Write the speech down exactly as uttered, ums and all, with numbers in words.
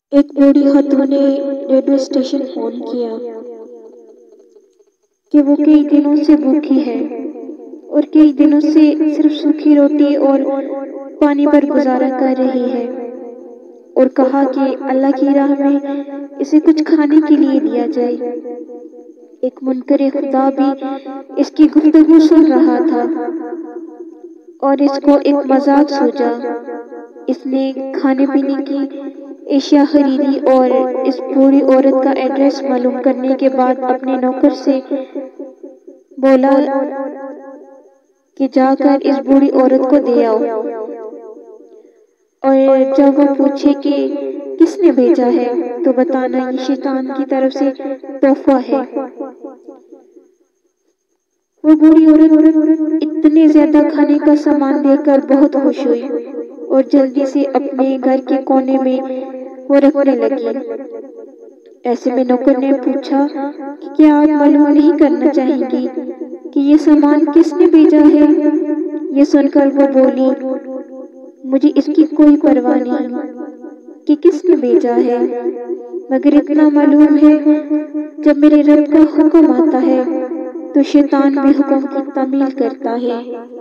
ایک بوڑھی خاتون نے ریڈیو اسٹیشن فون کیا کہ وہ کئی دنوں سے بھوکی ہے اور کئی دنوں سے صرف سوکھی روٹی اور پانی پر گزارا کر رہی ہے، اور کہا کہ اللہ کی راہ میں اسے کچھ کھانے کے لیے دیا جائے۔ ایک منکر خدا بھی اس کی گفتگو سن رہا تھا اور اس کو ایک مذاق سوچا۔ اس نے کھانے پینے کی اشیاء خریدی اور اس بوڑھی عورت کا ایڈریس معلوم کرنے کے بعد اپنے نوکر سے بولا کہ جا کر اس بوڑھی عورت کو دے آؤ، اور جب وہ پوچھے کہ کس نے بھیجا ہے تو بتانا یہ شیطان کی طرف سے تحفہ ہے۔ وہ بوڑھی عورت اتنے زیادہ کھانے کا سامان دیکھ کر بہت خوش ہوئی اور جلدی سے اپنے گھر کے کونے میں وہ رکھنے لگی۔ ایسے میں نوکر نے پوچھا کہ کیا آپ معلوم نہیں کرنا چاہیں گی کہ یہ سامان کس نے بھیجا ہے؟ یہ سن کر وہ بولی، مجھے اس کی کوئی پرواہ نہیں کہ کس نے بھیجا ہے، مگر اتنا معلوم ہے جب میرے رب کا حکم آتا ہے تو شیطان بھی حکم کی تعمیل کرتا ہے۔